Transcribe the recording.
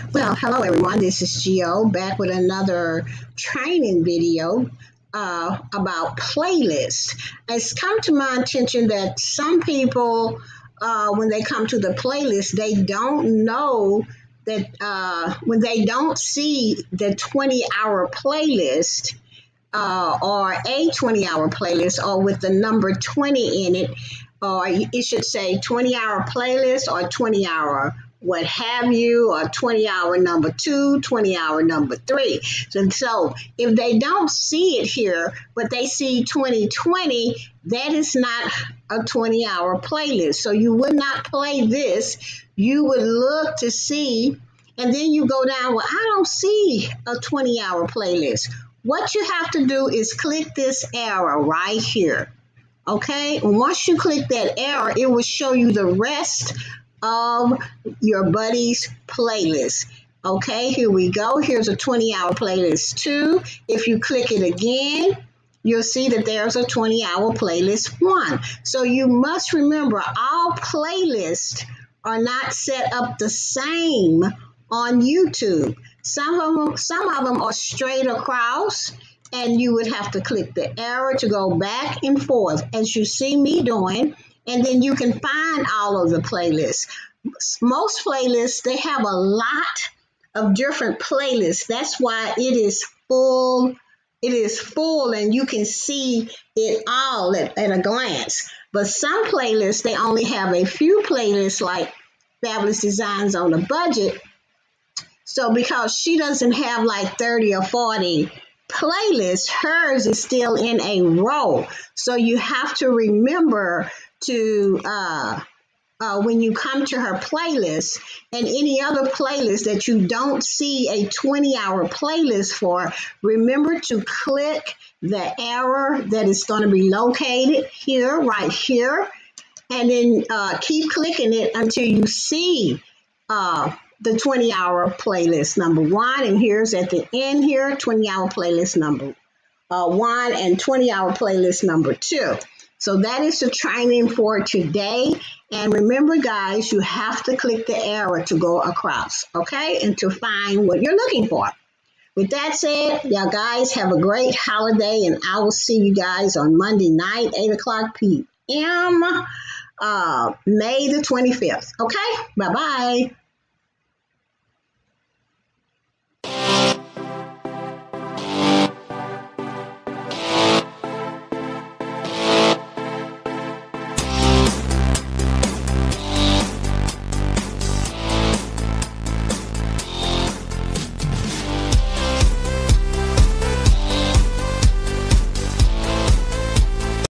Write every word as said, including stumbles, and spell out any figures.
Well, hello everyone. This is Gio back with another training video uh, about playlists. It's come to my attention that some people, uh, when they come to the playlist, they don't know that uh, when they don't see the twenty hour playlist uh, or a twenty hour playlist or with the number twenty in it, or it should say twenty hour playlist or twenty hour what have you, or twenty hour number two, twenty hour number three. And so if they don't see it here, but they see twenty twenty, that is not a twenty hour playlist. So you would not play this. You would look to see, and then you go down, well, I don't see a twenty hour playlist. What you have to do is click this arrow right here. Okay, and once you click that arrow, it will show you the rest of your buddy's playlist. Okay, here we go. Here's a twenty hour playlist two. If you click it again, you'll see that there's a twenty hour playlist one. So you must remember all playlists are not set up the same on YouTube. Some of them, some of them are straight across, and you would have to click the arrow to go back and forth as you see me doing, and then you can find all of the playlists. Most playlists, they have a lot of different playlists. That's why it is full. It is full, and you can see it all at, at a glance. But some playlists, they only have a few playlists, like Fabulous Designs on a Budget. So because she doesn't have like thirty or forty playlists, hers is still in a row. So you have to remember to uh, uh, when you come to her playlist and any other playlist that you don't see a twenty hour playlist for, remember to click the arrow that is going to be located here, right here, and then uh, keep clicking it until you see uh, the twenty hour playlist number one. And here's at the end here, twenty hour playlist number uh, one and twenty hour playlist number two. So that is the training for today. And remember, guys, you have to click the arrow to go across, okay, and to find what you're looking for. With that said, y'all guys have a great holiday, and I will see you guys on Monday night, eight o'clock p m, uh, May the twenty-fifth. Okay, bye-bye.